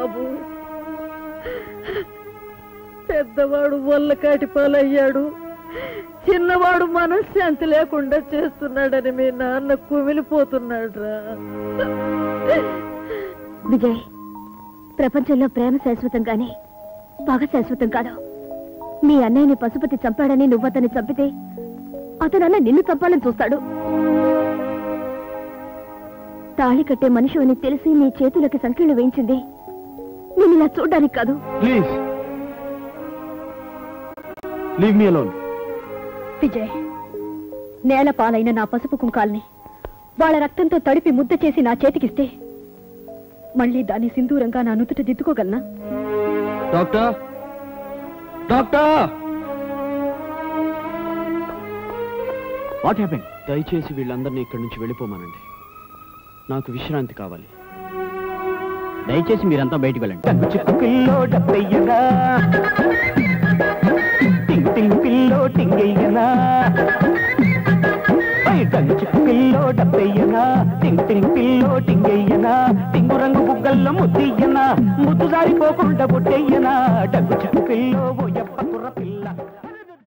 బాబు. పెద్దవాడు వల్లకాటి పాలయ్యాడు, చిన్నవాడు మనశ్శాంతి లేకుండా చేస్తున్నాడని మీ నాన్న కుమిలిపోతున్నాడు రా. విజయ్, ప్రపంచంలో ప్రేమ శాశ్వతంగానే పగ శాశ్వతం కాదు. మీ అన్నయ్యని పశుపతి చంపాడని నువ్వతని చంపితే అతనన్న నిన్ను చంపాలని చూస్తాడు. తాళి కట్టే మనిషి అని తెలిసి నీ చేతులకి సంఖ్యలు వేయించింది నేను ఇలా చూడ్డానికి కాదు. Please leave me alone. Vijay, నేల పాలైన నా పసుపు కుంకాల్ని వాళ్ళ రక్తంతో తడిపి ముద్ద చేసి నా చేతికిస్తే మళ్ళీ దాన్ని సింధూరంగా నా నుదుట దిద్దుకోగలనా? Doctor, doctor, what happened? దయచేసి వీళ్ళందరినీ ఇక్కడి నుంచి వెళ్ళిపోమానండి. నాకు విశ్రాంతి కావాలి. దయచేసి మీరంతా బయటికి వెళ్ళండి. పిల్లో డబ్బయ్యనా, టింగ్ టింగ్ పిల్లో టింగయ్యనా, పిల్లో డబ్బయ్యనా, టింగ్ టింగ్ పిల్లో టింగయ్యనా, టింగు రంగు బుగ్గల్లో ముద్దయ్యనా, ముద్దు జారిపోకుండా బుట్టయ్యనా, డగ్గు చెక్కు పిల్లో ఓ ఎప్ప కుర్ర పిల్ల.